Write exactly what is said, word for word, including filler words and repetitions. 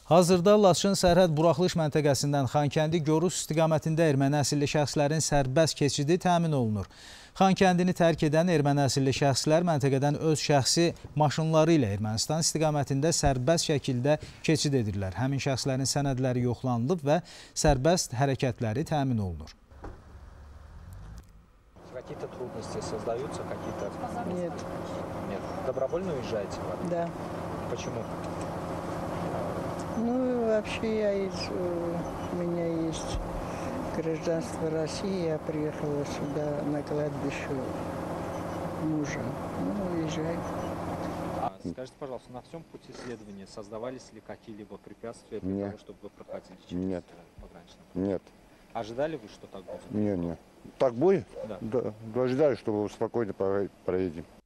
Hazırda Laçın sərhəd buraxılış məntəqəsindən Xankəndi Gorus istiqamətində erməni əsilli şəxslərin sərbəst keçidi təmin olunur. Xankəndini tərk edən erməni əsilli şəxslər məntəqədən öz şəxsi maşınları ilə Ermənistan istiqamətində sərbəst şəkildə keçid edirlər. Həmin şəxslərin sənədləri yoxlanılıb və sərbəst hərəkətləri təmin olunur. Какие-то трудности создаются, какие-то... Нет. Нет. Добровольно уезжаете? Да. Почему? Ну, вообще, я из, у меня есть гражданство России. Я приехала сюда на кладбище мужа. Ну, уезжаю. А скажите, пожалуйста, на всем пути следования создавались ли какие-либо препятствия для Нет. того, чтобы вы проходили через Нет. пограничный? Нет. Ожидали вы, что так будет? Не, не. Так будет? Да. Да. Ожидаю, что спокойно проедем.